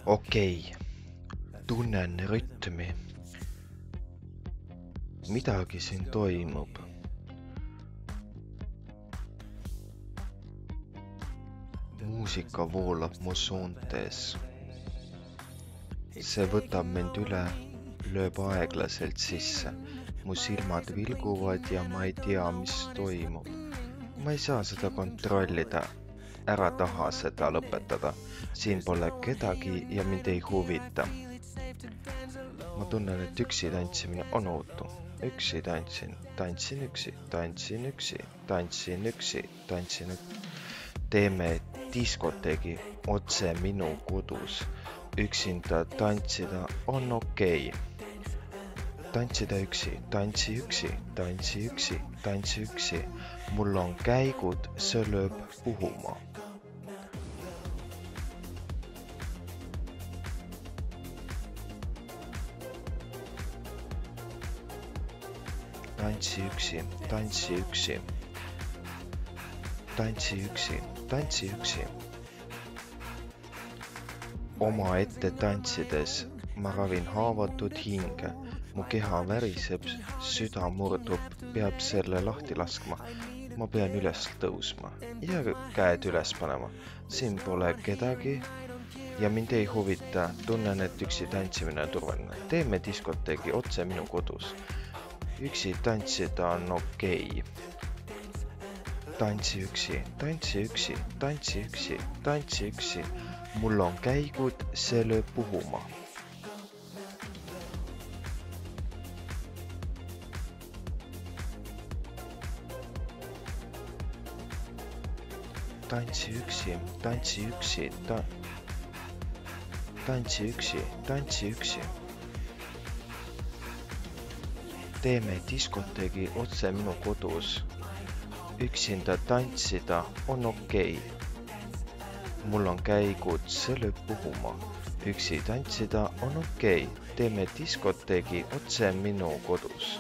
Okei, tunnen rütmi. Midagi siin toimub. Muusika voolab mu suuntes. See võtab mind üle, lööb aeglaselt sisse. Mu silmad vilguvad ja ma ei tea, mis toimub. Ma ei saa seda kontrollida. Ära taha seda lõpetada. Siin pole kedagi ja mind ei huvita. Ma tunnen, et üksi tantsimine on ootu. Üksi tantsin üksi, tantsin üksi, tantsin üksi, tantsin üksi. Teeme diskoteegi otse minu kodus. Üksinda tantsida on okei. Tantsida üksi, tantsi üksi, tantsi üksi, tantsi üksi. Mul on käigud, see lööb puhuma. Tantsi üksi, tantsi üksi. Tantsi üksi, tantsi üksi. Oma ette tantsides ma ravin haavatud hinge. Mu keha väriseb, süda murdub, peab selle lahti laskma. Ma pean üles tõusma ja käed üles panema. Siin pole kedagi ja mind ei huvita. Tunnen, et üksi tantsimine on turvaline. Teeme diskoteegi otse minu kodus. Üksi tantsida on okei. Tantsi üksi, tantsi üksi, tantsi üksi, tantsi üksi. Mul on käigud, see lööb puhuma. Tantsi üksi, tantsi üksi, tantsi üksi, tantsi üksi. Teeme diskoteegi otse minu kodus. Üksinda tantsida on okei. Mul on käigud, see lööb puhuma. Üksi tantsida on okei. Teeme diskoteegi otse minu kodus.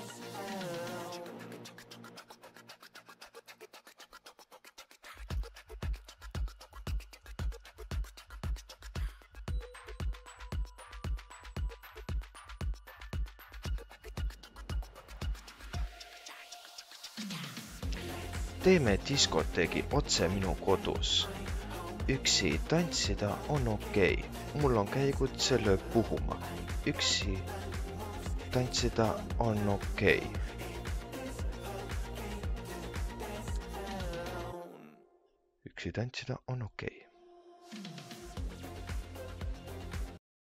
Teeme diskoteegi otse minu kodus. Üksi tantsida on okei. Mul on käigud, see lööb puhuma. Üksi tantsida on okei. Üksi tantsida on okei.